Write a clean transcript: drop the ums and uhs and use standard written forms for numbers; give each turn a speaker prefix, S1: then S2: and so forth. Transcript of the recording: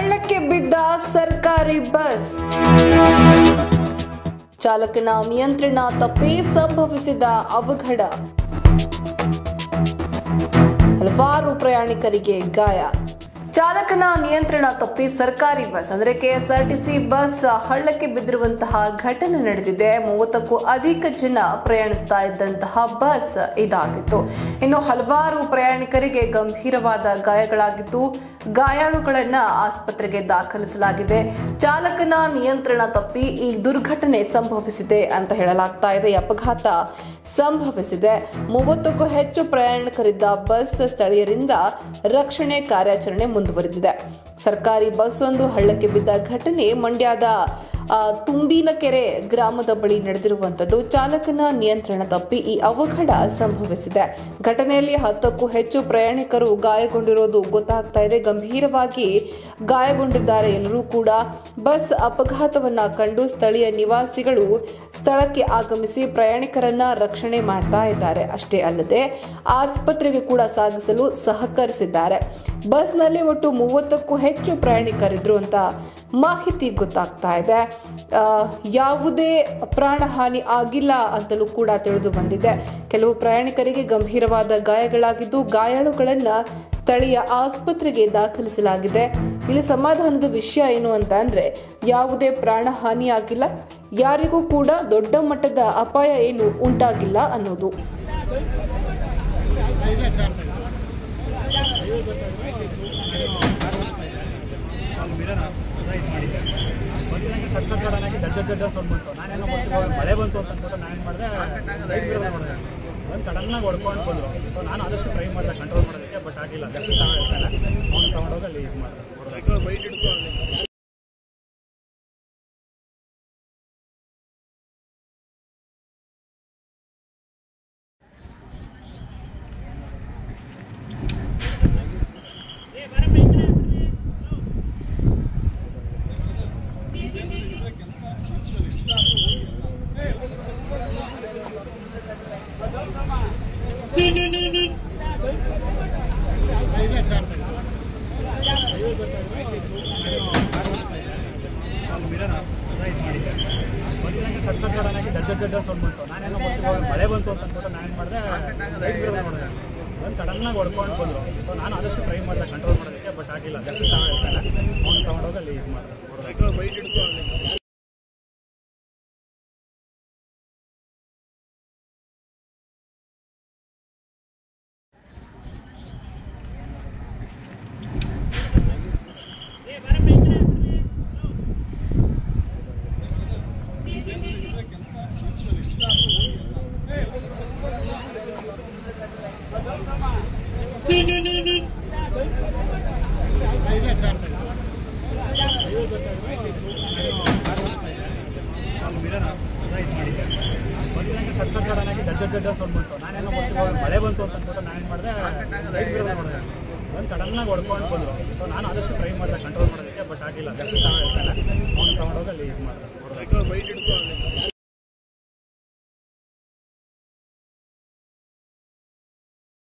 S1: ಹಳ್ಳಕ್ಕೆ ಬಿದ್ದ ಸರ್ಕಾರಿ ಬಸ್, ಚಾಲಕನ ನಿಯಂತ್ರಣ ತಪ್ಪಿ ಸಂಭವಿಸಿದ ಅವಘಡ, ಹಲವಾರು ಪ್ರಯಾಣಿಕರಿಗೆ ಗಾಯ. ಚಾಲಕನ ನಿಯಂತ್ರಣ ತಪ್ಪಿ ಸರ್ಕಾರಿ ಬಸ್ ಅಂದ್ರೆ ಕೆಎಸ್ಆರ್ಟಿಸಿ ಬಸ್ ಹಳ್ಳಕ್ಕೆ ಬಿದ್ದಿರುವಂತಹ ಘಟನೆ ನಡೆದಿದೆ. 30ಕ್ಕೂ ಅಧಿಕ ಜನ ಪ್ರಯಾಣಿಸ್ತಾ ಇದ್ದಂತಹ ಬಸ್ ಇದಾಗಿತ್ತು. ಇನ್ನು ಹಲವಾರು ಪ್ರಯಾಣಿಕರಿಗೆ ಗಂಭೀರವಾದ ಗಾಯಗಳಾಗಿದ್ದು, ಗಾಯಾಳುಗಳನ್ನ ಆಸ್ಪತ್ರೆಗೆ ದಾಖಲಿಸಲಾಗಿದೆ. ಚಾಲಕನ ನಿಯಂತ್ರಣ ತಪ್ಪಿ ಈ ದುರ್ಘಟನೆ ಸಂಭವಿಸಿದೆ ಅಂತ ಹೇಳಲಾಗ್ತಾ ಇದೆ. ಈ ಅಪಘಾತ ಸಂಭವಿಸಿದೆ. 30ಕ್ಕೂ ಹೆಚ್ಚು ಪ್ರಯಾಣಿಕರಿದ್ದ ಬಸ್ ಸ್ಥಳೀಯರಿಂದ ರಕ್ಷಣೆ ಕಾರ್ಯಾಚರಣೆ ಮುಂದುವರೆದಿದೆ. ಸರ್ಕಾರಿ ಬಸ್ ಒಂದು ಹಳ್ಳಕ್ಕೆ ಬಿದ್ದ ಘಟನೆ ಮಂಡ್ಯದ ತುಂಬಿನಕೆರೆ ಗ್ರಾಮದ ಬಳಿ ನಡೆದಿರುವಂತದ್ದು. ಚಾಲಕನ ನಿಯಂತ್ರಣ ತಪ್ಪಿ ಈ ಅವಘಡ ಸಂಭವಿಸಿದೆ. ಘಟನೆಯಲ್ಲಿ 10ಕ್ಕೂ ಹೆಚ್ಚು ಪ್ರಯಾಣಿಕರು ಗಾಯಗೊಂಡಿರೋದು ಗೊತ್ತಾಗ್ತಾ ಇದೆ. ಗಂಭೀರವಾಗಿ ಗಾಯಗೊಂಡಿದ್ದಾರೆ ಎಲ್ಲರೂ ಕೂಡ. ಬಸ್ ಅಪಘಾತವನ್ನ ಕಂಡು ಸ್ಥಳೀಯ ನಿವಾಸಿಗಳು ಸ್ಥಳಕ್ಕೆ ಆಗಮಿಸಿ ಪ್ರಯಾಣಿಕರನ್ನ ರಕ್ಷಣೆ ಮಾಡ್ತಾ ಇದ್ದಾರೆ. ಅಷ್ಟೇ ಅಲ್ಲದೆ ಆಸ್ಪತ್ರೆಗೆ ಕೂಡ ಸಾಗಿಸಲು ಸಹಕರಿಸಿದ್ದಾರೆ. ಬಸ್ನಲ್ಲಿ ಒಟ್ಟು 30ಕ್ಕೂ ಹೆಚ್ಚು ಪ್ರಯಾಣಿಕರಿದ್ರು ಅಂತ ಮಾಹಿತಿ ಗೊತ್ತಾಗ್ತಾ ಇದೆ. ಯಾವುದೇ ಪ್ರಾಣಹಾನಿ ಆಗಿಲ್ಲ ಅಂತಲೂ ಕೂಡ ತಿಳಿದು ಬಂದಿದೆ. ಕೆಲವು ಪ್ರಯಾಣಿಕರಿಗೆ ಗಂಭೀರವಾದ ಗಾಯಗಳಾಗಿದ್ದು, ಗಾಯಾಳುಗಳನ್ನ ಸ್ಥಳೀಯ ಆಸ್ಪತ್ರೆಗೆ ದಾಖಲಿಸಲಾಗಿದೆ. ಇಲ್ಲಿ ಸಮಾಧಾನದ ವಿಷಯ ಏನು ಅಂತ ಅಂದ್ರೆ, ಯಾವುದೇ ಪ್ರಾಣಹಾನಿ ಆಗಿಲ್ಲ, ಯಾರಿಗೂ ಕೂಡ ದೊಡ್ಡ ಮಟ್ಟದ ಅಪಾಯ ಏನು ಉಂಟಾಗಿಲ್ಲ ಅನ್ನೋದು.
S2: ದೊಡ್ಡ ಸೌಂಡ್ ಬಂತು. ನಾನೇನೋ ಮಳೆ ಬಂತು ಅಂತ ಅಂದ್ಬಿಟ್ಟು ನಾನೇನು ಮಾಡಿದೆ, ಸೈಡ್ ಮಿರರ್ ಮಾಡಿದೆ. ಒಂದು ಸಡನ್ನಾಗಿ ಹೊಡ್ಕೊಂಡು ಬಂದರು. ಸೊ ನಾನು ಆದಷ್ಟು ಟ್ರೈ ಮಾಡಿದೆ ಕಂಟ್ರೋಲ್ ಮಾಡೋದಕ್ಕೆ, ಬಟ್ ಆಗಿಲ್ಲ. ಜಾಸ್ತಿ ಅವ್ನು ತಗೊಂಡೋಗಿ ಅಲ್ಲಿ ಇದು ಮಾಡಿದೆ, ಬೈಟ್ ಹಿಡ್ಕೊಂಡು. ದೊಡ್ಡ ಸೌಂಡ್ ಬಂತು. ನಾನೇನೋ ಮಳೆ ಬಂತು ಅಂತ ಅಂದ್ಬಿಟ್ಟು ನಾನೇನು ಮಾಡಿದೆ, ಸೈಡ್ ಮಿರರ್ ಮಾಡಿದೆ. ಒಂದು ಸಡನ್ನಾಗಿ ಹೊಡ್ಕೊಂಡು ಬಂದರು. ಸೊ ನಾನು ಆದಷ್ಟು ಟ್ರೈ ಮಾಡಿದೆ ಕಂಟ್ರೋಲ್ ಮಾಡೋದಕ್ಕೆ, ಬಟ್ ಆಗಿಲ್ಲ. ಜಾಸ್ತಿ ಅವ್ನು ತಗೊಂಡೋಗಿ ಅಲ್ಲಿ ಇದು ಮಾಡಿದೆ, ಬೈಟ್ ಹಿಡ್ಕೊಂಡು. ದೊಡ್ಡ ಸೌಂಡ್ ಬಂತು. ನಾನೇನೋ ಮಳೆ ಬಂತು ಅಂತ ಅಂದ್ಬಿಟ್ಟು ನಾನೇನು ಮಾಡಿದೆ, ಸೈಡ್ ಮಿರರ್ ಮಾಡಿದೆ. ಒಂದು ಸಡನ್ನಾಗಿ ಹೊಡ್ಕೊಂಡು ಬಂದರು. ಸೊ ನಾನು ಆದಷ್ಟು ಟ್ರೈ ಮಾಡಿದೆ ಕಂಟ್ರೋಲ್ ಮಾಡೋದಕ್ಕೆ, ಬಟ್ ಆಗಿಲ್ಲ. ಜಾಸ್ತಿ ಅವ್ನು ತಗೊಂಡೋಗಿ ಅಲ್ಲಿ ಇದು ಮಾಡಿದೆ, ಬೈಟ್ ಹಿಡ್ಕೊಂಡು.